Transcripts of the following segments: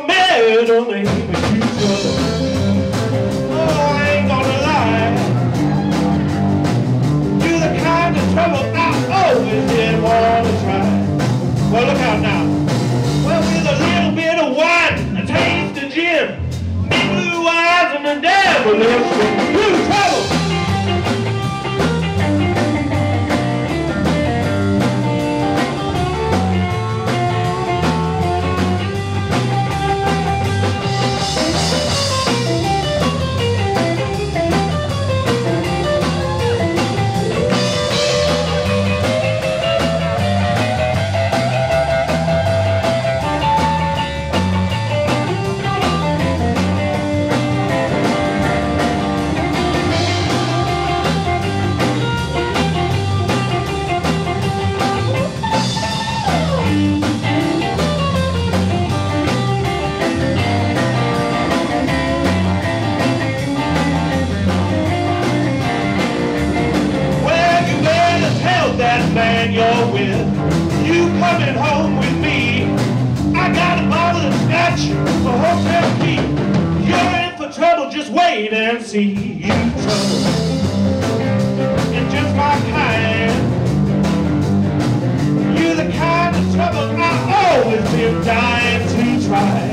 your middle name is you trouble. Oh, I ain't gonna lie, you're the kind of trouble I always did want to try. Well, look out now. Well, with a little bit of wine, a taste of gin, big blue eyes and the devil lives, you trouble. That man you're with, you coming home with me. I got a bottle of scotch for hotel key. You're in for trouble, just wait and see. You trouble, and just my kind. You're the kind of trouble I always been dying to try.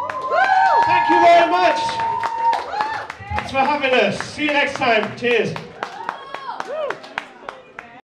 Thanks for having us. See you next time. Cheers.